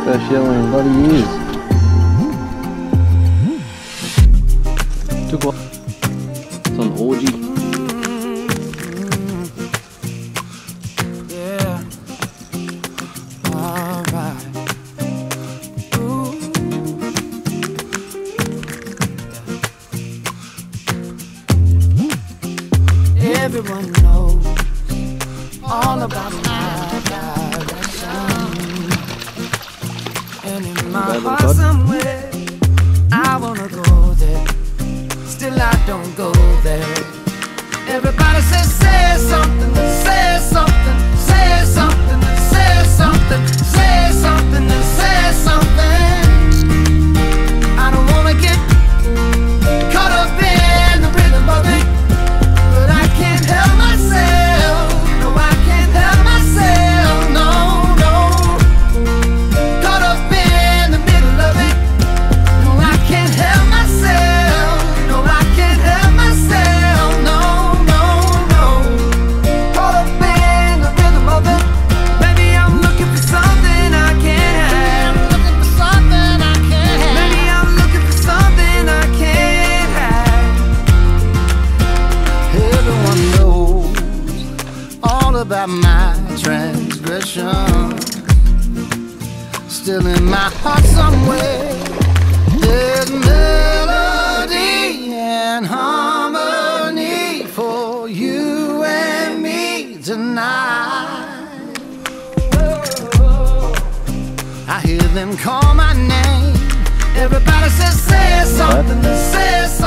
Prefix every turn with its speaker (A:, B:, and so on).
A: First show in bloody years. Took what? It's on orgy.
B: Yeah. Alright. Everyone knows all about my direction, and in my heart somewhere I wanna go there. Still I don't go there. Everybody says say something, say something, say something, say something, say something, say something. I don't wanna get caught up in the rhythm of it, but I can't help myself. No, I can't help myself. No, no. Caught up in the middle of it. No, I can't help myself. No, I can't help myself. No, no, no. Caught up in the rhythm of it. Maybe I'm looking for something I can't have. Looking for something I can't have. Maybe I'm looking for something I can't have. Everyone knows all about my transgression. Still in my heart somewhere there's melody and harmony for you and me tonight. I hear them call my name. Everybody says say something, say something.